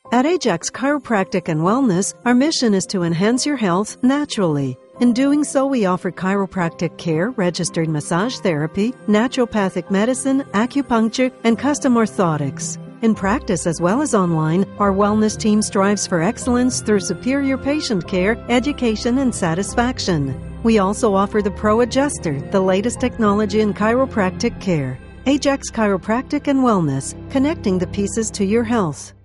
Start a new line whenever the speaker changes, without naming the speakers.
At Ajax Chiropractic and Wellness, our mission is to enhance your health naturally. In doing so, we offer chiropractic care, registered massage therapy, naturopathic medicine, acupuncture, and custom orthotics. In practice as well as online, our wellness team strives for excellence through superior patient care, education, and satisfaction. We also offer the Pro Adjuster, the latest technology in chiropractic care. Ajax Chiropractic and Wellness, connecting the pieces to your health.